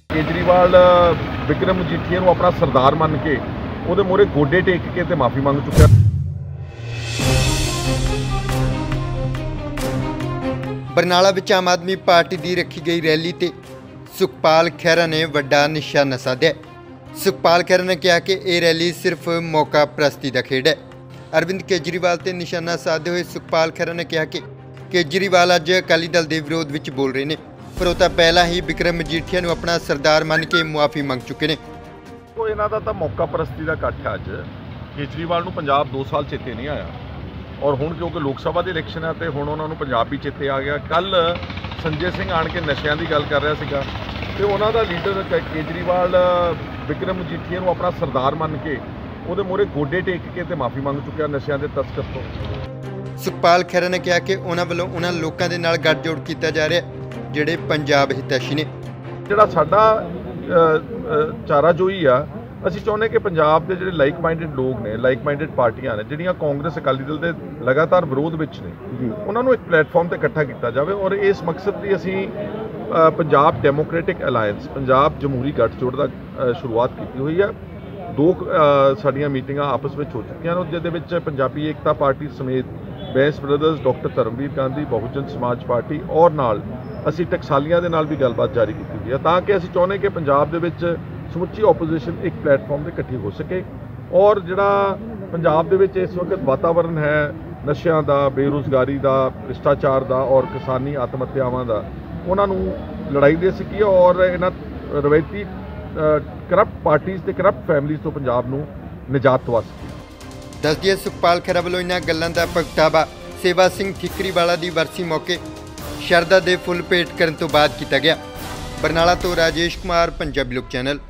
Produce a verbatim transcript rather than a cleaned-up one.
केजरीवाल विक्रम मजीठिया नूं अपना सरदार मन के उहदे मूहरे गोडे टेक के ते माफ़ी मंग चुका। बरनाला विच आम आदमी पार्टी की रखी गई रैली ते सुखपाल खैरा ने वड्डा निशाना साधिया। सुखपाल खैरा ने कहा कि यह रैली सिर्फ मौका प्रस्ती का खेड है। अरविंद केजरीवाल ते निशाना साधते हुए सुखपाल खैरा ने कहा कि केजरीवाल अज अकाली दल के विरोध में बोल रहे हैं, पर वो तो पहला ही विक्रम मजीठिया नूं अपना सरदार मन के मुआफ़ी मंग चुके हैं। तो इन्हां दा तां मौका प्रस्ती का इकट्ठ है। अज केजरीवाल नूं पंजाब दो साल चेते नहीं आया और हुण क्योंकि लोक सभा के इलैक्शन है तो हुण उन्हां नूं पंजाब भी चेते आ गया। कल संजय सिंह आण के नशिਆਂ की गल कर रहा सीगा ते उन्हां दा लीडर केजरीवाल विक्रम मजीठिया नूं अपना सरदार मन के उहदे मूहरे गोडे टेक के ते माफ़ी मंग चुकिया नशिਆਂ के तस्कर तो। सुखपाल खैरा ने कहा कि उन्हां वल्लों उन्हां लोकां दे नाल गठजोड़ कीता जा रहा है जिहड़े पंजाब हितैषी ने। जिहड़ा साडा चारा जोई आ, ਅਸੀਂ ਚਾਹੁੰਦੇ कि पंजाब के ਜਿਹੜੇ लाइक माइंडेड लोग ने, लाइक माइंडेड पार्टियां ने ਜਿਹੜੀਆਂ कांग्रेस अकाली दल के लगातार विरोध ਵਿੱਚ ਨੇ, ਉਹਨਾਂ ਨੂੰ ਇੱਕ ਪਲੇਟਫਾਰਮ ਤੇ ਇਕੱਠਾ ਕੀਤਾ ਜਾਵੇ और इस मकसद ਦੀ ਅਸੀਂ पंजाब डेमोक्रेटिक अलायंस पंजाब जमहूरी गठजोड़ ਦਾ शुरुआत की हुई है। दो ਸਾਡੀਆਂ ਮੀਟਿੰਗਾਂ आपस में हो चुकियां ਨੇ, ਜਿਹਦੇ ਵਿੱਚ पंजाबी एकता पार्टी समेत Bains brothers, doctor Dharamvir Gandhi, Bahujan Samaj party और नाल ਅਸੀਂ ਟਕਸਾਲੀਆਂ ਦੇ ਨਾਲ भी गलबात जारी की हुई है, ताकि ਅਸੀਂ ਚਾਹੁੰਦੇ कि पंजाब ਦੇ ਵਿੱਚ ਸਮੁੱਚੀ ओपोजिशन एक प्लेटफॉर्म पर इकट्ठी हो सके। और जिहड़ा पंजाब दे विच इस वक्त वातावरण है नशिਆਂ ਦਾ, बेरोज़गारी का, भ्रिष्टाचार का और किसानी आत्म हत्यावां का, उन्हां नूं लड़ाई दे सकीए और इन्हां रवायती करप्ट पार्टीज़ ते करप्ट फैमिलीज़ तो पंजाब नूं निजात दवा सकीए। दस दिए सुखपाल खैरा वल्लों इन्हां गल्लां दा प्रगटावा सेवा सिंह ठीकरीवाला की वरसी मौके शरदा दे फुल भेंट करन तो बाद किया गया। बरनाला तो राजेश कुमार, पंजाबी लोक चैनल।